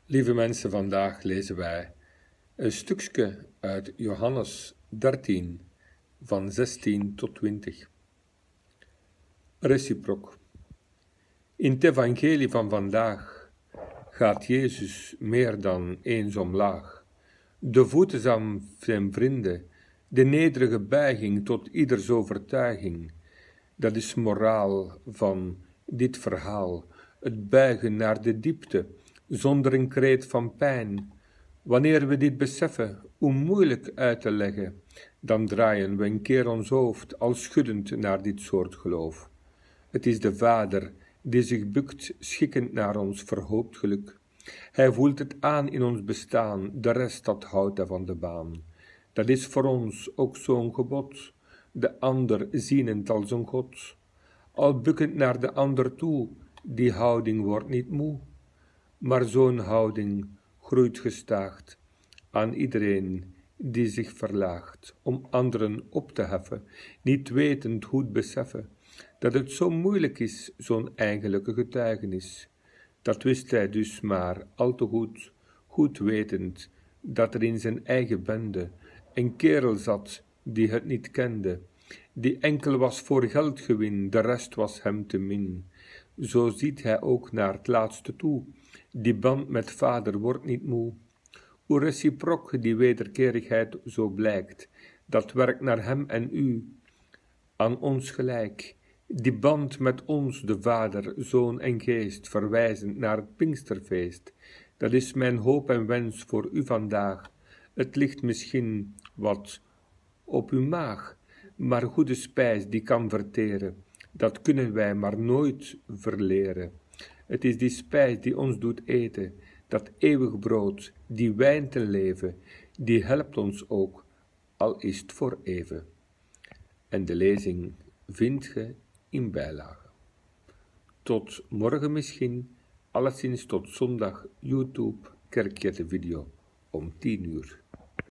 Lieve mensen, vandaag lezen wij een stukje uit Johannes 13, van 16 tot 20. Reciproc. In het evangelie van vandaag gaat Jezus meer dan eens omlaag. De voeten van zijn vrienden, de nederige buiging tot ieders overtuiging. Dat is moraal van dit verhaal, het buigen naar de diepte, zonder een kreet van pijn. Wanneer we dit beseffen, hoe moeilijk uit te leggen, dan draaien we een keer ons hoofd al schuddend naar dit soort geloof. Het is de Vader die zich bukt, schikkend naar ons verhoopt geluk. Hij voelt het aan in ons bestaan, de rest dat houdt hij van de baan. Dat is voor ons ook zo'n gebod, de ander zienend als een God. Al bukkend naar de ander toe, die houding wordt niet moe. Maar zo'n houding groeit gestaag aan iedereen die zich verlaagt, om anderen op te heffen, niet wetend hoe het beseffen, dat het zo moeilijk is, zo'n eigenlijke getuigenis. Dat wist hij dus maar al te goed, goed wetend, dat er in zijn eigen bende een kerel zat die het niet kende, die enkel was voor geldgewin, de rest was hem te min. Zo ziet hij ook naar het laatste toe, die band met vader wordt niet moe. Hoe reciproc die wederkerigheid zo blijkt, dat werkt naar hem en u, aan ons gelijk. Die band met ons, de Vader, Zoon en Geest, verwijzend naar het Pinksterfeest. Dat is mijn hoop en wens voor u vandaag. Het ligt misschien wat op uw maag, maar goede spijs die kan verteren, dat kunnen wij maar nooit verleren. Het is die spijs die ons doet eten, dat eeuwig brood, die wijn ten leven, die helpt ons ook, al is het voor even. En de lezing vind je in bijlage. Tot morgen misschien, alleszins tot zondag YouTube Kerkje de video om 10 uur.